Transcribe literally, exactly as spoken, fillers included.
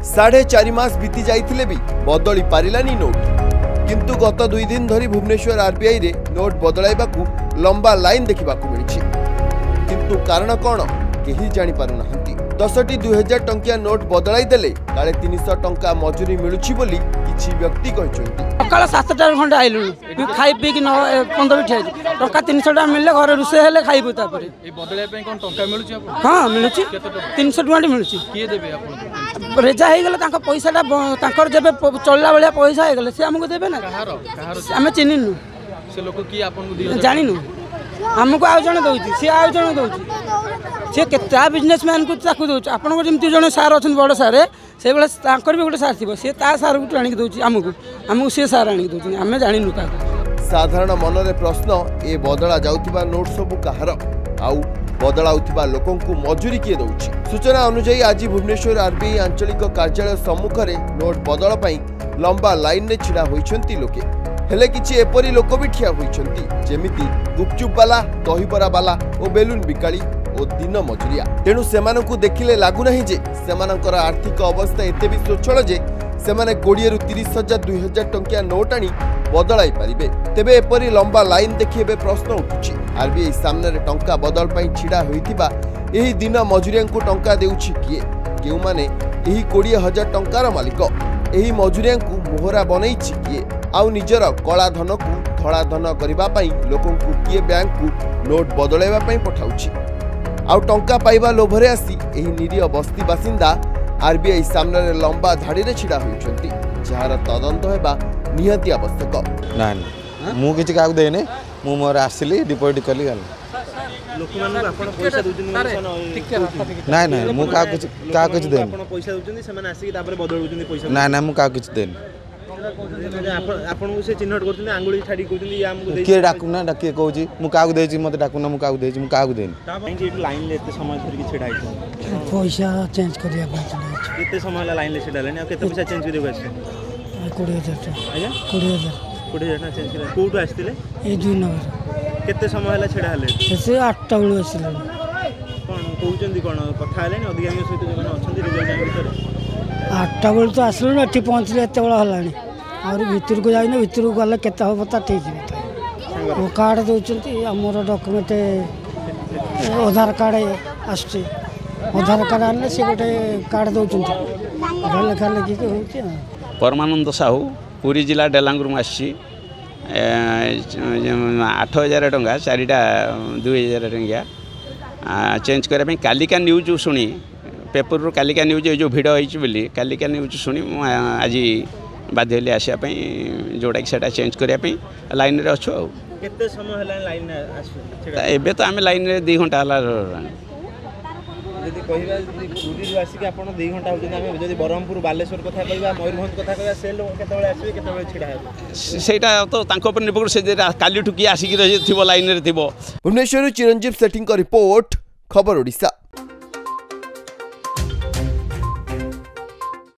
साढ़े चार मास बीती जाइथिले भी बदली पारिलानी नोट किंतु गत दुई दिन धरी भुवनेश्वर आरबीआई रे नोट बदलाइबाकू लंबा लाइन देखिबाकू मिलिछि किंतु कारण कौन केही जानि पारु नाहंती। दसटी दुई हजार टंकिया नोट बदलाई देले काले तीन सौ टंका मजूरी मिलुछि बोली किछि व्यक्ति कहछन्ती। सकाळ सात टा खंडे आइलु खाई पी कि पंद्रह ठे टंका तीन सौ टा मिलले घर रुसे हेले खाइबो तापर ए बदलाई पे कोन टंका मिलुछि आपन? हां मिलुछि तीन सौ टंका मिलुछि। किए देबे आपन? रेजा हे गेले तांका पैसाटा तांकर जेबे चलला बलिया पैसा हे गेले से हमको देबे ना। कहारो कहारो हमें चिन्हिनु से लोक की आपन को दियो जानिनु हमको आउ जण दउछि से आउ जण दउछि से केता बिजनेसमैन को ताकू दउछि आपन को जेमति जण सार अछन बड़ सारे से बेले तांकर भी गोटे सार थिबो से ता सार को आनी दउछि हमको हमको से सार आनी दउछि हमें जानिनु का। साधारण मन रे प्रश्न ए बदला जाउतिबा नोट सब कहार आउ बदलाउथिबा लोकंकु मजूरी किए दउछि। सूचना अनुसार आज भुवनेश्वर आरबीआई आंचलिक कार्यालय सम्मुख रे नोट बदल पई लंबा लाइन रे छिड़ा होइछन्ती लोके हेले किछि एपरी लोक भी ठिया होइछन्ती जेमिति गुपचुप वाला दहीबरा वाला और बेलून बिकाली और दिन मजुरिया। तेणु सेमानंकु देखिले लागु नहीं जे सेमानंकर आर्थिक अवस्था एते भी स्वच्छल जे सेमाने कोड़िए रु तीस हजार दुई हजार टंकिया नोट आनी बदलाई पारिबे। तेबे एपरी लंबा लाइन देखि एबे प्रश्न उठुछि आरबीआई सामने रे टंका बदल पई छिड़ा होइतिबा एही दिन मजुरियांकु टंका देउछि किए केउ माने एही कोड़िए हजार टंकार मालिक एही मजुरियांकु मोहरा बनैछि किए आउ निजर कला धन को धड़ा धन करबा पई लोकंकु किए बैंक को नोट बदलाइबा पई पठाउछि आउ टंका पाइबा लोभरे आसी एही निरीह बस्ती बासिंदा आरबीआई सामने रे लंबा धाड़ी रे छिड़ा होइछन्ती जहार तदंत हेबा निहाती आवश्यक। ना ना मु किछि काकु देने मु मोर आसिली डिपॉजिट कली गल लोक मानु आपण पैसा दोजन ना ना मु काकु काकु किछि देने आपण पैसा दोजन से माने आसी कि तापर बदल दोजन पैसा ना ना मु काकु किछि देने आपण को से चिन्हट करथि आंगुली छाडी कहथि या हमको दे के डाकू ना डाके कहूची मु काकु देछि मते डाकू ना मु काकु देछि मु काकु देनी ताई लाइन ले एते समय धरि कि छेडा आइछ पैसा चेंज करिया पय चला केते समय लाइन ले छेडा लेनी आ केते पैसा चेंज करियो आछे बीस हजार आज्ञा बीस हजार बीस हजार ना चेंज करियो कोठु आस्तिले ए दुई नंबर केते समय हला छेडा हले से आठ टा बेलु आसिले कोन कहउचंदी कोन कथा हले अधिकारी सहित जे माने अछंती रिजल्ट जानि भीतर आठ टा बेलु तो आसलो ना एठी पहुंचले एते बेला हलानी और भीतर को जाइने भीतर को गले केता हो पता ठीक है वो कार्ड दउचंती हमर डॉक्यूमेंट आधार कार्ड आछे आधार कार्ड आने से गोटे कार्ड दउचंती लेखा लेखि के होउची। परमानंद साहू पुरी जिला डेलांगुर आसी आठ हजार टंका चारिटा दुई हजार टंकिया चेंज करने कालिका न्यूज शुणी पेपर रू कालिका न्यूज जो भिड़ होती कालिका न्यूज शुणी आज बाध्य हेली आसपा जोटा कि सेटा चेंज करने लाइन रे अच्छु केते समय हला लाइन आसु एबे तो आम लाइन रे दो घंटा हला यदि कहिबा पुरी रू आसी कि आपण दो घंटा हो जने हम यदि बरहमपुर बालेश्वर कथा कहबा मयूरभंज कथा कहबा से लोग केतबेले आसीबे केतबेले छिडा हेबे सेटा तो तांको पर निर्भर से काली ठुकी आसिक रही थिबो लाइन रे थिबो। भुवनेश्वर चिरंजीव सेठिंग का रिपोर्ट खबर ओडिशा।